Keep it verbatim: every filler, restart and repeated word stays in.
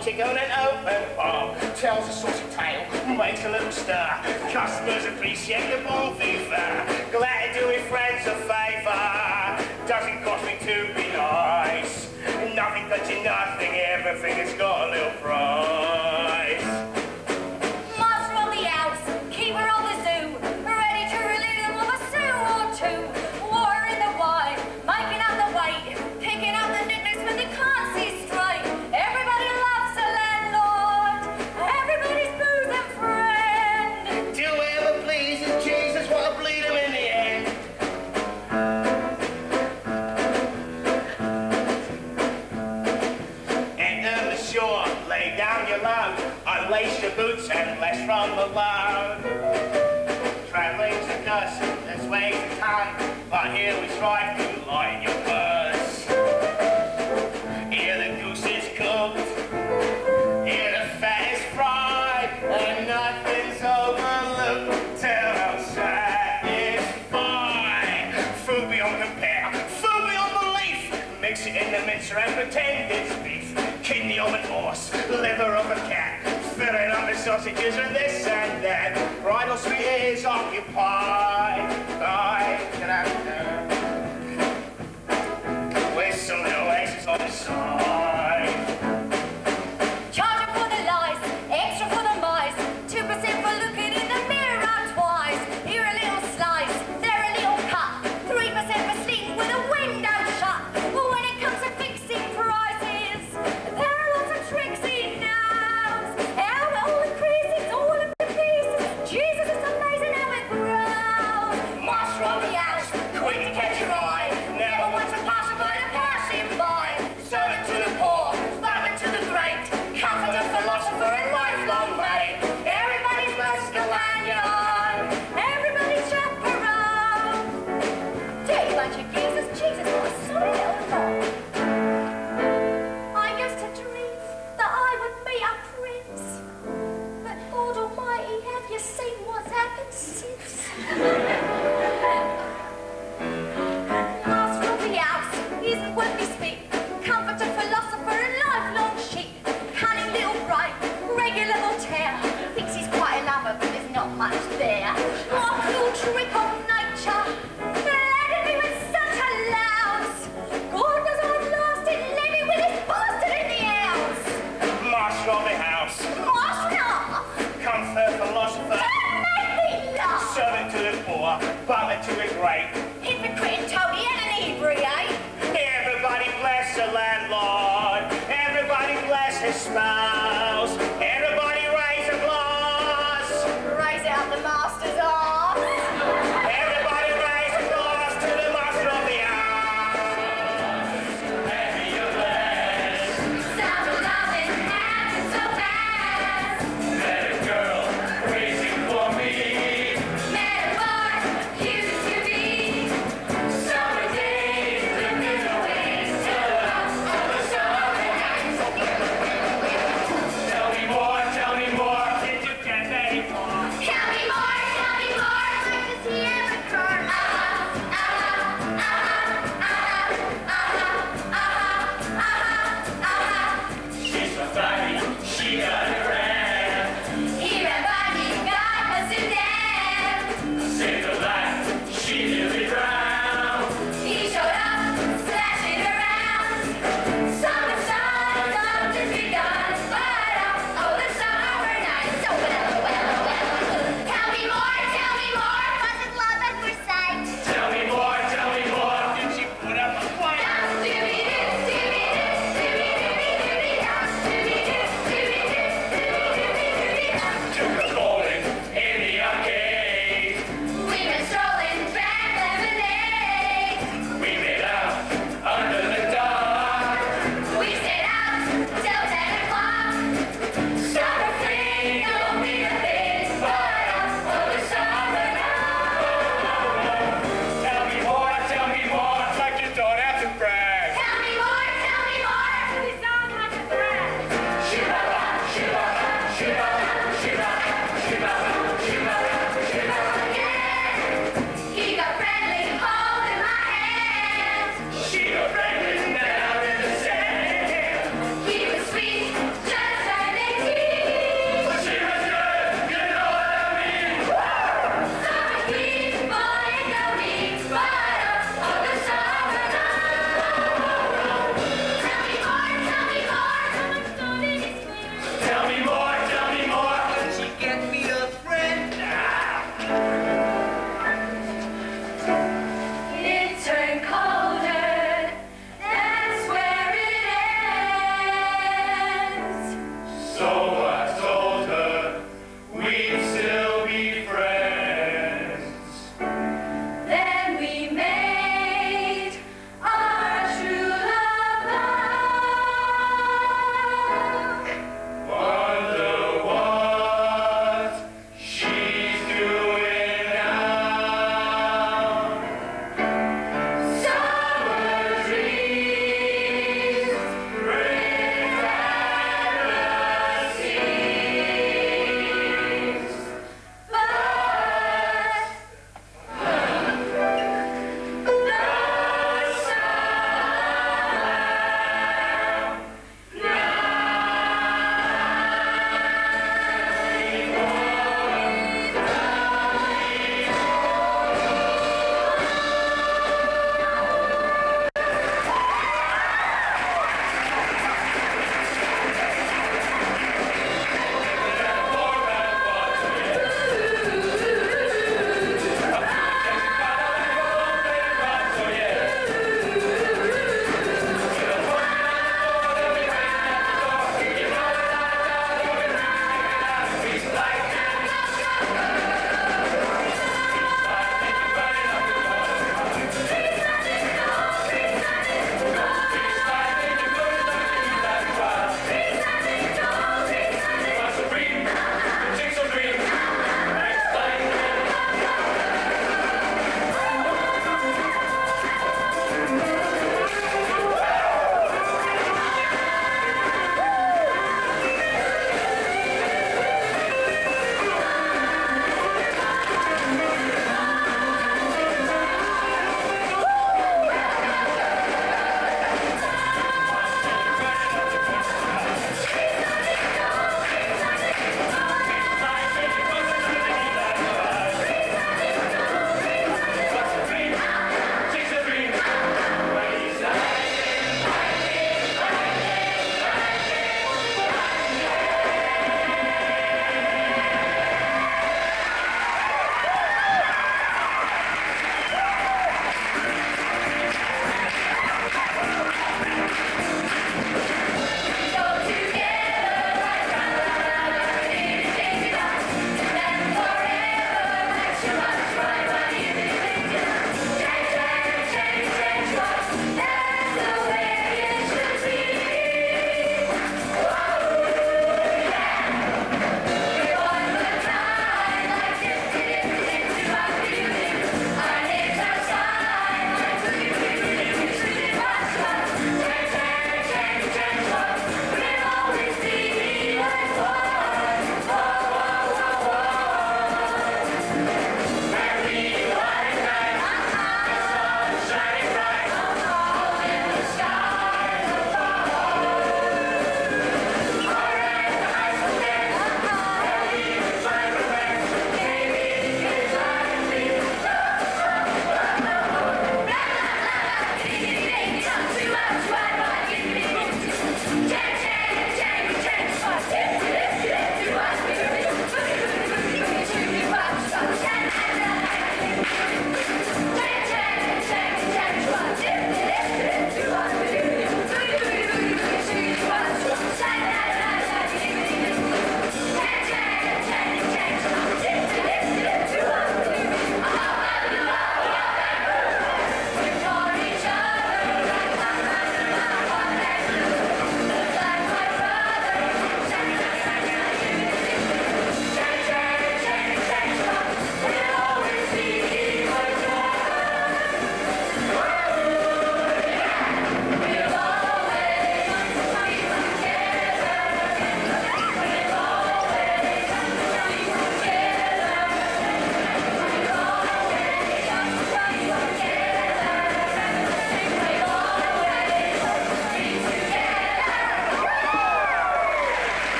logic on an open bar. Tells a saucy tale, makes a little stir. Customers appreciate the bon vivant. Glad to do with friends a favour. Doesn't cost me to be nice. Nothing but you nothing, everything has got a little price. Master of the house, keeper of the zoo, ready to relieve them of a sou or two. Water in the wine, making up the weight, picking up the knick-knacks when they can't see straight. Everybody loves a landlord, everybody's bosom friend. Do whatever pleases Jesus, while I bleed him in the end. Enter the shore, lay down your load, unlace your boots and bless from the load. Traveling's a curse, this way's a time, but here we strive to lighten your purse. Here the goose is cooked, here the fat is fried, and nothing's overlooked till I'm satisfied. Food beyond compare, food beyond belief. Mix it in the mixer and pretend it's beef. Kidney of an horse, liver of a cat, filling up the sausages with this and that. Bridal suite is occupied. Bye.